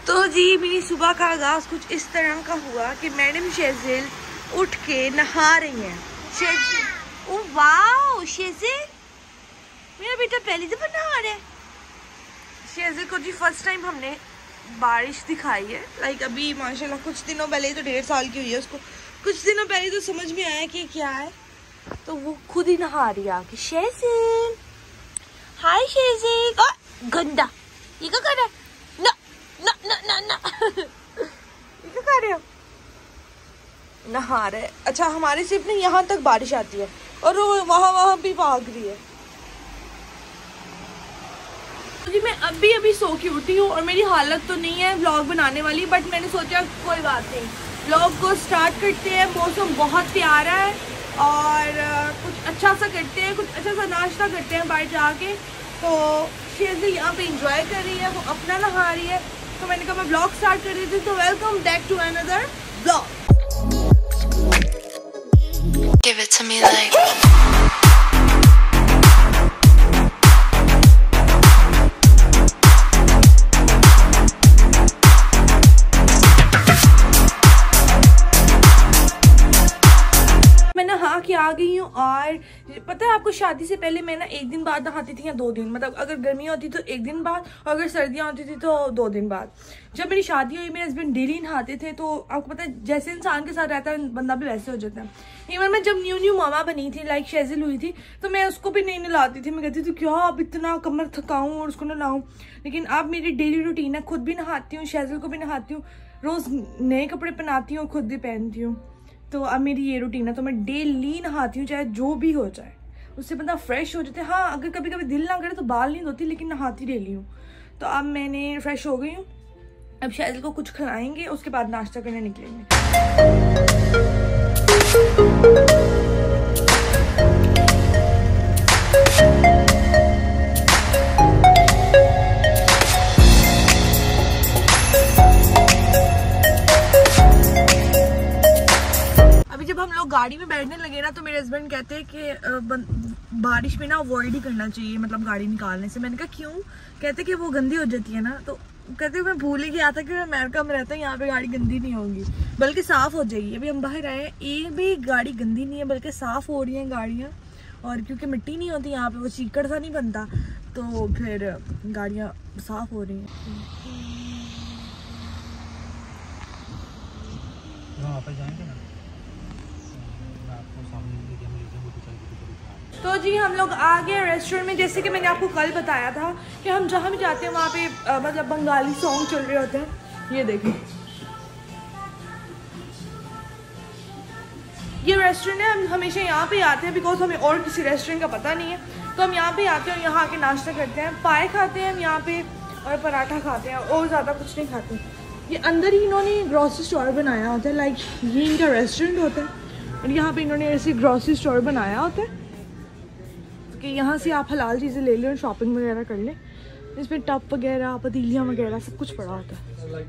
तो जी मेरी सुबह का आगाज़ कुछ इस तरह का हुआ कि मैडम शेजिल उठ के नहा रही हैं। शेजिल, ओ वाओ शेजिल, मेरा बेटा पहली दफ़ा नहा रहा है। शेजिल को जी फर्स्ट टाइम हमने बारिश दिखाई है। लाइक अभी माशाल्लाह कुछ दिनों पहले, तो 1.5 साल की हुई है उसको, कुछ दिनों पहले तो समझ में आया कि क्या है, तो वो खुद ही नहा रही है कि शेजिल, हाय शेजिल, गंदा ये क्या कर रहा है, ना ना ना ना ना ये क्या कर रहे हो, नहा रहे। अच्छा हमारे सिर्फ नहीं यहाँ तक बारिश आती है और वो वहाँ भी भाग रही है। जी मैं अभी सो के उठी हूँ और मेरी हालत तो नहीं है व्लॉग बनाने वाली, बट मैंने सोचा कोई बात नहीं, व्लॉग को स्टार्ट करते हैं। मौसम बहुत प्यारा है और कुछ अच्छा सा करते हैं, कुछ अच्छा सा नाश्ता करते हैं बाहर जाके। तो शेज़ी यहाँ पे इंजॉय कर रही है, वो अपना नहा रही है, तो मैंने कहा मैं व्लॉग स्टार्ट कर देती हूँ। तो welcome back to another vlog. Give it to me like कि आ गई हूँ। और पता है आपको, शादी से पहले मैं ना 1 दिन बाद नहाती थी या 2 दिन, मतलब अगर गर्मी होती तो 1 दिन बाद और अगर सर्दियाँ होती थी तो 2 दिन बाद। जब मेरी शादी हुई मेरे हस्बैंड डेली नहाते थे, तो आपको पता है जैसे इंसान के साथ रहता है बंदा भी वैसे हो जाता है। इवन मैं जब न्यू मामा बनी थी, लाइक शेजिल हुई थी, तो मैं उसको भी नहीं नहलाती थी। मैं कहती थी क्या अब इतना कमर थकाऊँ और उसको नहलाऊँ, लेकिन अब मेरी डेली रूटीन है, खुद भी नहाती हूँ, शेजिल को भी नहाती हूँ, रोज़ नए कपड़े पहनाती हूँ और खुद भी पहनती हूँ। तो अब मेरी ये रूटीन है, तो मैं डेली नहाती हूँ चाहे जो भी हो जाए, उससे बंदा फ्रेश हो जाता है। हाँ अगर कभी कभी दिल ना करे तो बाल नहीं धोती, लेकिन नहाती डेली हूँ। तो अब मैंने फ्रेश हो गई हूँ, अब शेजिल को कुछ खिलाएंगे, उसके बाद नाश्ता करने निकलेंगे। जब हम लोग गाड़ी में बैठने लगे ना, तो मेरे हस्बैंड कहते हैं कि बारिश में ना अवॉइड ही करना चाहिए, मतलब गाड़ी निकालने से। मैंने कहा क्यों? कहते कि वो गंदी हो जाती है ना। तो कहते मैं भूल ही गया था कि मैं अमेरिका में रहता हूँ, यहाँ पे गाड़ी गंदी नहीं होगी बल्कि साफ़ हो जाएगी। अभी हम बाहर आए हैं, ये भी गाड़ी गंदी नहीं है बल्कि साफ़ हो रही हैं गाड़ियाँ, और क्योंकि मिट्टी नहीं होती यहाँ पे, वो चीकड़ सा नहीं बनता, तो फिर गाड़ियाँ साफ़ हो रही हैं। तो जी हम लोग आ गए रेस्टोरेंट में। जैसे कि मैंने आपको कल बताया था कि हम जहाँ भी जाते हैं वहाँ पे मतलब बंगाली सॉन्ग चल रहे होते हैं। ये देखिए, ये रेस्टोरेंट है, हम हमेशा यहाँ पे आते हैं बिकॉज हमें और किसी रेस्टोरेंट का पता नहीं है, तो हम यहाँ पे आते हैं, यहाँ आके नाश्ता करते हैं। पाए खाते हैं हम यहाँ पे और पराठा खाते हैं, और ज़्यादा कुछ नहीं खाते। ये अंदर ही इन्होंने ग्रॉसरी स्टोर बनाया होता है, लाइक ये इनका रेस्टोरेंट होता है और यहाँ पे इन्होंने ऐसे ग्रॉसरी स्टोर बनाया होता है कि यहाँ से आप हलाल चीज़ें ले लें और शॉपिंग वगैरह कर लें। इसमें टप वगैरह, पतीलियाँ वगैरह सब कुछ पड़ा होता है।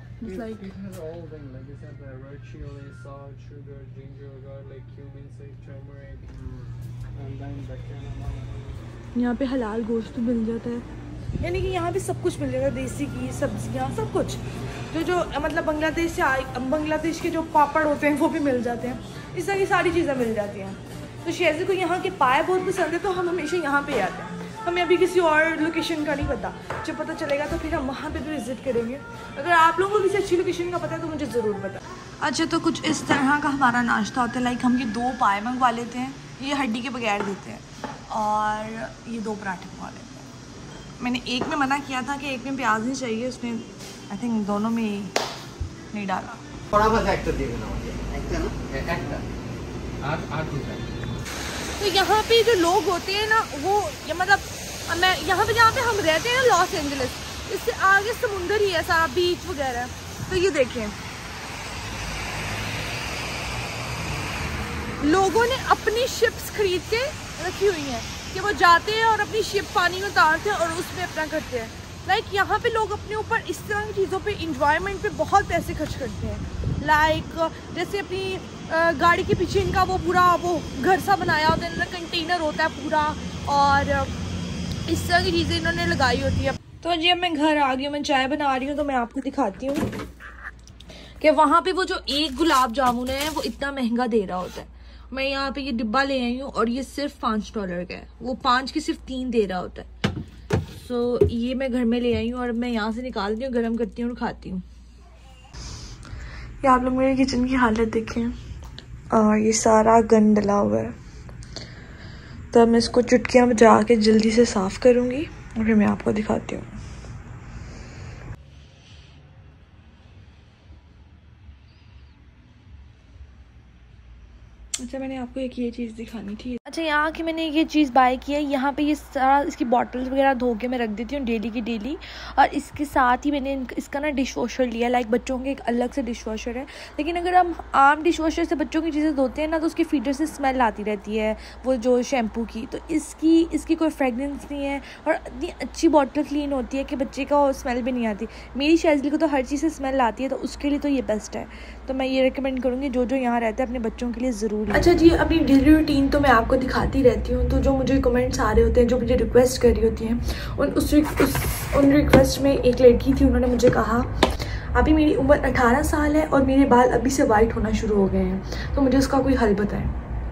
यहाँ पे हलाल गोश्त मिल जाता है, यानी कि यहाँ पे सब कुछ मिल जाएगा, देसी घी, सब्जियाँ, सब कुछ। जो मतलब बांग्लादेश के जो पापड़ होते हैं वो भी मिल जाते हैं, इस तरह की सारी चीज़ें मिल जाती हैं। तो शेज़ी को यहाँ के पाए बहुत पसंद है, तो हम हमेशा यहाँ पे आते हैं। हमें अभी किसी और लोकेशन का नहीं पता, जब पता चलेगा तो फिर हम वहाँ पे भी विज़िट करेंगे। अगर आप लोगों को किसी अच्छी लोकेशन का पता है तो मुझे ज़रूर बता। अच्छा तो कुछ इस तरह का हमारा नाश्ता होता है, लाइक हम ये 2 पाए मंगवा लेते हैं, ये हड्डी के बगैर देते हैं, और ये 2 पराठे मंगवा लेते हैं। मैंने एक में मना किया था कि एक में प्याज नहीं चाहिए, उसने आई थिंक दोनों में नहीं डाला। तो यहाँ पे जो लोग होते हैं ना, वो मतलब मैं यहाँ पे जहाँ पे हम रहते हैं ना, लॉस एंजलिस, इससे आगे समुंदर ही है सारा, बीच वगैरह। तो ये देखें, लोगों ने अपनी शिप्स खरीद के रखी हुई हैं कि वो जाते हैं और अपनी शिप पानी में उतारते हैं और उसमें अपना करते हैं। लाइक यहाँ पे लोग अपने ऊपर इस तरह की चीज़ों पे, इंजॉयमेंट पे बहुत पैसे खर्च करते हैं। लाइक जैसे अपनी गाड़ी के पीछे इनका वो पूरा वो घर सा बनाया होता है, कंटेनर होता है पूरा, और इस तरह की चीज़ें इन्होंने लगाई होती है। तो जी अब मैं घर आ गई हूँ, मैं चाय बना रही हूँ, तो मैं आपको दिखाती हूँ कि वहाँ पे वो जो एक गुलाब जामुन है वो इतना महंगा दे रहा होता है। मैं यहाँ पे ये डिब्बा ले आई हूँ और ये सिर्फ $5 का है, वो 5 के सिर्फ 3 दे रहा होता है। सो ये मैं घर में ले आई हूँ और मैं यहाँ से निकालती हूँ, गर्म करती हूँ और खाती हूँ। ये आप लोग मेरे किचन की हालत देखें, और ये सारा गंद डला हुआ है। तो मैं इसको चुटकियाँ बजा के जल्दी से साफ़ करूँगी और फिर मैं आपको दिखाती हूँ। अच्छा, मैंने आपको एक ये चीज़ दिखानी थी। अच्छा, यहाँ की मैंने ये चीज़ बाय की है। यहाँ पे ये सारा इसकी बॉटल्स वगैरह धो के मैं रख देती हूँ डेली की डेली। और इसके साथ ही मैंने इसका ना डिश वॉशर लिया, लाइक बच्चों के एक अलग से डिश वॉशर है। लेकिन अगर हम आम डिश वॉशर से बच्चों की चीज़ें धोते हैं ना, तो उसकी फीडर से स्मेल आती रहती है, वो जो शैम्पू की। तो इसकी कोई फ्रेगरेंस नहीं है और इतनी अच्छी बॉटल क्लीन होती है कि बच्चे का स्मेल भी नहीं आती। मेरी शायजली को तो हर चीज़ से स्मेल आती है, तो उसके लिए तो ये बेस्ट है। तो मैं ये रिकमेंड करूँगी जो यहाँ रहता है अपने बच्चों के लिए ज़रूर। अच्छा जी, अपनी डेली रूटीन तो मैं आपको दिखाती रहती हूँ। तो जो मुझे कमेंट्स आ रहे होते हैं, जो मुझे रिक्वेस्ट कर रही होती हैं, उन रिक्वेस्ट में एक लड़की थी, उन्होंने मुझे कहा अभी मेरी उम्र 18 साल है और मेरे बाल अभी से वाइट होना शुरू हो गए हैं, तो मुझे उसका कोई हल बताएं।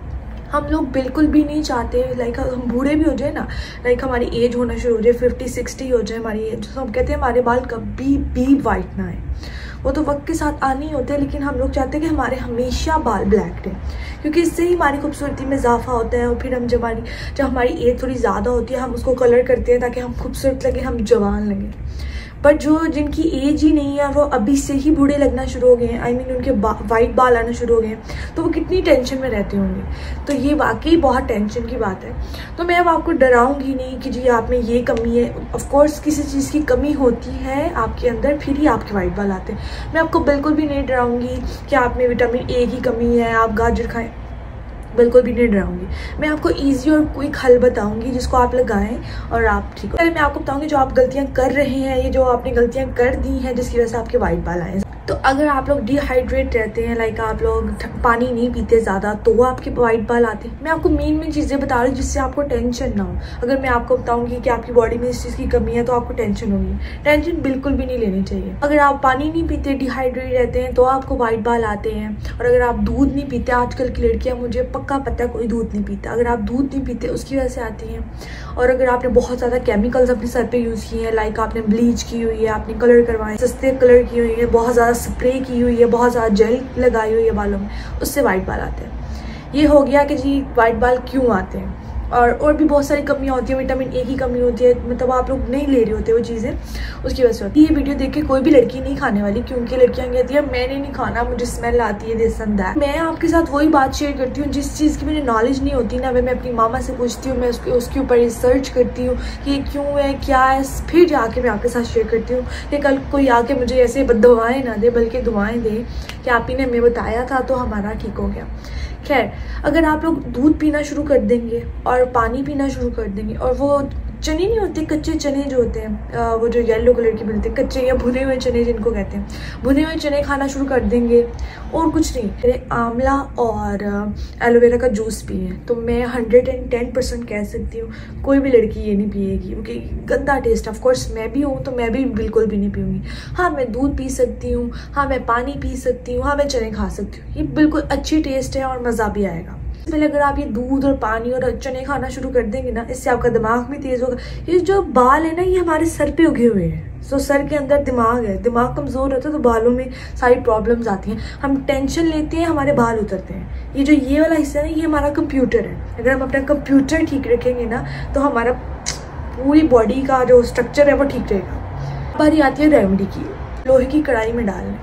हम लोग बिल्कुल भी नहीं चाहते लाइक हम बूढ़े भी हो जाए ना, लाइक हमारी एज होना शुरू हो जाए, 50-60 हो जाए हमारी एज, तो हम कहते हैं हमारे बाल कभी भी वाइट ना आए। वो तो वक्त के साथ आने ही होते हैं, लेकिन हम लोग चाहते हैं कि हमारे हमेशा बाल ब्लैक रहें, क्योंकि इससे ही हमारी खूबसूरती में इजाफा होता है। और फिर हम जब हमारी एज थोड़ी ज़्यादा होती है, हम उसको कलर करते हैं ताकि हम खूबसूरत लगे, हम जवान लगें। बट जो जिनकी एज ही नहीं है, वो अभी से ही बूढ़े लगना शुरू हो गए हैं, आई मीन उनके वाइट बाल आना शुरू हो गए हैं, तो वो कितनी टेंशन में रहते होंगे। तो ये वाकई बहुत टेंशन की बात है। तो मैं अब आपको डराऊंगी नहीं कि जी आप में ये कमी है। ऑफ कोर्स किसी चीज़ की कमी होती है आपके अंदर, फिर ही आपके वाइट बाल आते हैं। मैं आपको बिल्कुल भी नहीं डराऊंगी कि आप में विटामिन ए की कमी है, आप गाजर खाएं, बिल्कुल भी नहीं डराऊंगी। मैं आपको इजी और क्विक हल बताऊंगी जिसको आप लगाएं और आप ठीक हो। पहले मैं आपको बताऊंगी जो आप गलतियां कर रहे हैं, ये जो आपने गलतियां कर दी हैं जिसकी वजह से आपके वाइट बाल आए। तो अगर आप लोग डिहाइड्रेट रहते हैं, लाइक आप लोग पानी नहीं पीते ज़्यादा, तो वो आपके वाइट बाल आते हैं। मैं आपको मेन चीज़ें बता रही हूँ जिससे आपको टेंशन ना हो। अगर मैं आपको बताऊंगी कि आपकी बॉडी में इस चीज़ की कमी है तो आपको टेंशन होगी। टेंशन बिल्कुल भी नहीं लेनी चाहिए। अगर आप पानी नहीं पीते, डिहाइड्रेट रहते हैं, तो आपको वाइट बाल आते हैं। और अगर आप दूध नहीं पीते, आजकल की लड़कियाँ, मुझे पक्का पता है कोई दूध नहीं पीता, अगर आप दूध नहीं पीते उसकी वजह से आती हैं। और अगर आपने बहुत ज़्यादा केमिकल्स अपने सर पे यूज़ किए हैं, लाइक आपने ब्लीच की हुई है, आपने कलर करवाए, सस्ते कलर की हुई है, बहुत ज़्यादा स्प्रे की हुई है, बहुत ज़्यादा जेल लगाई हुई है बालों में, उससे वाइट बाल आते हैं। ये हो गया कि जी वाइट बाल क्यों आते हैं। और भी बहुत सारी कमियां होती है, विटामिन ए की कमी होती है, मतलब आप लोग नहीं ले रहे होते वो चीज़ें, उसकी वजह से होती है। ये वीडियो देख के कोई भी लड़की नहीं खाने वाली, क्योंकि लड़कियां कहती है मैंने नहीं खाना, मुझे स्मेल आती है, दिस एंड दैट। मैं आपके साथ वही बात शेयर करती हूँ जिस चीज़ की मुझे नॉलेज नहीं होती ना, मैं अपनी मामा से पूछती हूँ, मैं उसके ऊपर रिसर्च करती हूँ कि ये क्यों है, क्या है, फिर जाके मैं आपके साथ शेयर करती हूँ कि कल कोई आके मुझे ऐसे दुआएँ ना दे, बल्कि दुआएँ दे कि आप ही ने हमें बताया था तो हमारा ठीक हो गया। खैर, अगर आप लोग दूध पीना शुरू कर देंगे और पानी पीना शुरू कर देंगे, और वो चने नहीं होते, कच्चे चने जो होते हैं, वो जो येलो कलर के मिलते हैं, कच्चे या भुने हुए चने जिनको कहते हैं, भुने हुए चने खाना शुरू कर देंगे, और कुछ नहीं, आंवला और एलोवेरा का जूस पिए, तो मैं 110% कह सकती हूँ कोई भी लड़की ये नहीं पिएगी, क्योंकि गंदा टेस्ट। ऑफ कोर्स मैं भी हूँ, तो मैं भी बिल्कुल भी नहीं पीऊँगी। हाँ, मैं दूध पी सकती हूँ, हाँ मैं पानी पी सकती हूँ, हाँ मैं चने खा सकती हूँ, ये बिल्कुल अच्छी टेस्ट है और मज़ा भी आएगा। पहले अगर आप ये दूध और पानी और चने खाना शुरू कर देंगे ना, इससे आपका दिमाग भी तेज होगा। ये जो बाल है ना, ये हमारे सर पे उगे हुए हैं, तो सर के अंदर दिमाग है, दिमाग कमज़ोर होता है तो बालों में सारी प्रॉब्लम्स आती हैं। हम टेंशन लेते हैं, हमारे बाल उतरते हैं। ये जो ये वाला हिस्सा है ना, ये हमारा कंप्यूटर है। अगर हम अपना कंप्यूटर ठीक रखेंगे ना, तो हमारा पूरी बॉडी का जो स्ट्रक्चर है वो ठीक रहेगा। बारी आती है रेमेडी की, लोहे की कढ़ाई में डालने,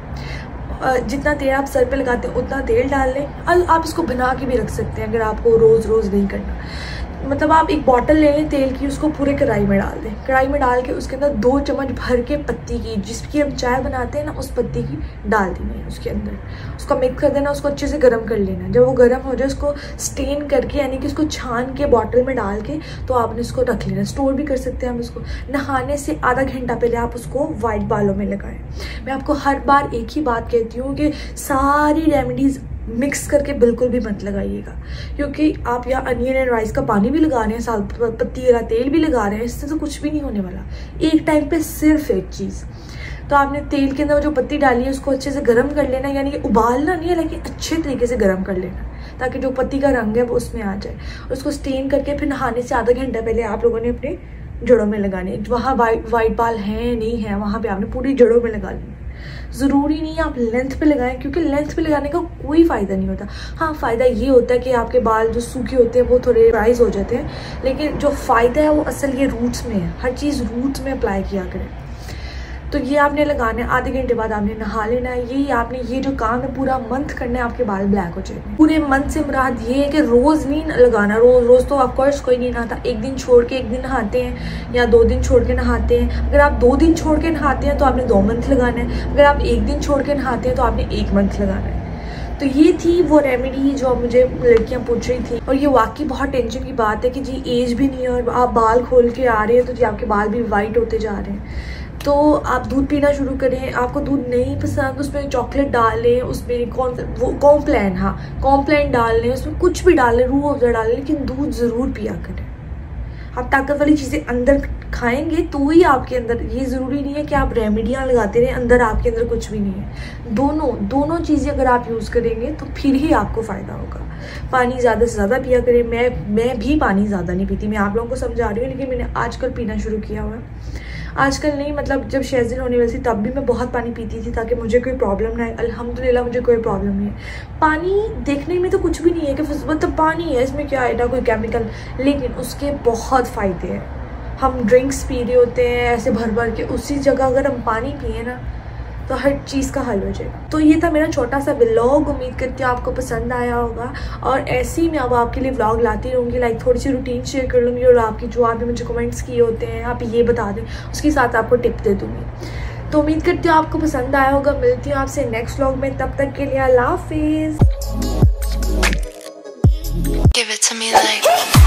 जितना तेल आप सर पे लगाते हैं उतना तेल डाल लें। और आप इसको बना के भी रख सकते हैं अगर आपको रोज़ नहीं करना। मतलब आप एक बॉटल ले लें तेल की, उसको पूरे कढ़ाई में डाल दें। कढ़ाई में डाल के उसके अंदर 2 चम्मच भर के पत्ती की, जिसकी हम चाय बनाते हैं ना, उस पत्ती की डाल देनी है उसके अंदर। उसको मिक्स कर देना, उसको अच्छे से गर्म कर लेना। जब वो गर्म हो जाए, उसको स्टेन करके, यानी कि उसको छान के बॉटल में डाल के, तो आपने उसको रख लेना। स्टोर भी कर सकते हैं हम इसको। नहाने से आधा घंटा पहले आप उसको वाइट बालों में लगाएं। मैं आपको हर बार एक ही बात कहती हूँ कि सारी रेमेडीज़ मिक्स करके बिल्कुल भी मत लगाइएगा, क्योंकि आप या अनियन एंड राइस का पानी भी लगा रहे हैं, साथ पत्ती वाला तेल भी लगा रहे हैं, इससे तो कुछ भी नहीं होने वाला। एक टाइम पे सिर्फ एक चीज़, तो आपने तेल के अंदर जो पत्ती डाली है उसको अच्छे से गर्म कर लेना, यानी कि उबालना नहीं है लेकिन अच्छे तरीके से गर्म कर लेना, ताकि जो पत्ती का रंग है वो उसमें आ जाए। उसको स्टेन करके फिर नहाने से आधा घंटा पहले आप लोगों ने अपने जड़ों में लगाने, वहाँ वाइट बाल हैं नहीं है वहाँ पे आपने पूरी जड़ों में लगा लेना। ज़रूरी नहीं है आप लेंथ पे लगाएं, क्योंकि लेंथ पे लगाने का कोई फ़ायदा नहीं होता। हाँ, फ़ायदा ये होता है कि आपके बाल जो सूखे होते हैं वो थोड़े राइज हो जाते हैं, लेकिन जो फ़ायदा है वो असल ये रूट्स में है। हर चीज़ रूट्स में अप्लाई किया करें। तो ये आपने लगाना है, आधे घंटे बाद आपने नहा लेना है। यही आपने ये जो काम है पूरा मंथ करना है, आपके बाल ब्लैक हो जाएंगे। पूरे मंथ से मुराद ये है कि रोज़ नहीं लगाना, रोज़ तो ऑफकोर्स कोई नहीं नहाता, एक दिन छोड़ के एक दिन नहाते हैं या 2 दिन छोड़ के नहाते हैं। अगर आप 2 दिन छोड़ के नहाते हैं तो आपने 2 मंथ लगाना है, अगर आप 1 दिन छोड़ के नहाते हैं तो आपने 1 मंथ लगाना है। तो ये थी वो रेमेडी जो मुझे लड़कियां पूछ रही थी, और ये वाकई बहुत टेंशन की बात है कि जी एज भी नहीं है और आप बाल खोल के आ रहे हैं, तो जी आपके बाल भी वाइट होते जा रहे हैं। तो आप दूध पीना शुरू करें। आपको दूध नहीं पसंद, उसमें चॉकलेट डाल लें, उसमें कॉम्प्लान, हाँ कॉम्प्लान डाल लें, उसमें कुछ भी डाल लें, रूह अफ़ज़ा डाल लें, लेकिन दूध ज़रूर पिया करें। आप ताकत वाली चीज़ें अंदर खाएंगे तो ही आपके अंदर, ये ज़रूरी नहीं है कि आप रेमेडियाँ लगाते रहें, अंदर आपके अंदर कुछ भी नहीं है। दोनों चीज़ें अगर आप यूज़ करेंगे तो फिर ही आपको फ़ायदा होगा। पानी ज़्यादा से ज़्यादा पिया करें। मैं भी पानी ज़्यादा नहीं पीती, मैं आप लोगों को समझा रही हूँ, लेकिन मैंने आजकल पीना शुरू किया हुआ है। आजकल नहीं, मतलब जब शेज़िन होने वाली थी तब भी मैं बहुत पानी पीती थी ताकि मुझे कोई प्रॉब्लम ना आए। अल्हम्दुलिल्लाह मुझे कोई प्रॉब्लम नहीं है। पानी देखने में तो कुछ भी नहीं है कि मतलब पानी है, इसमें क्या है ना कोई केमिकल, लेकिन उसके बहुत फ़ायदे हैं। हम ड्रिंक्स पी रहे होते हैं ऐसे भर भर के, उसी जगह अगर हम पानी पिए ना तो हर चीज़ का हल हो जाएगा। तो ये था मेरा छोटा सा व्लॉग, उम्मीद करती हूँ आपको पसंद आया होगा। और ऐसे ही मैं अब आपके लिए व्लॉग लाती रहूँगी, लाइक थोड़ी सी रूटीन शेयर कर लूँगी, और आपकी जो आपने मुझे कमेंट्स किए होते हैं आप ये बता दें, उसके साथ आपको टिप दे दूँगी। तो उम्मीद करती हूँ आपको पसंद आया होगा। मिलती हूँ आपसे नेक्स्ट व्लॉग में, तब तक के लिए अल्लाह हाफिज़।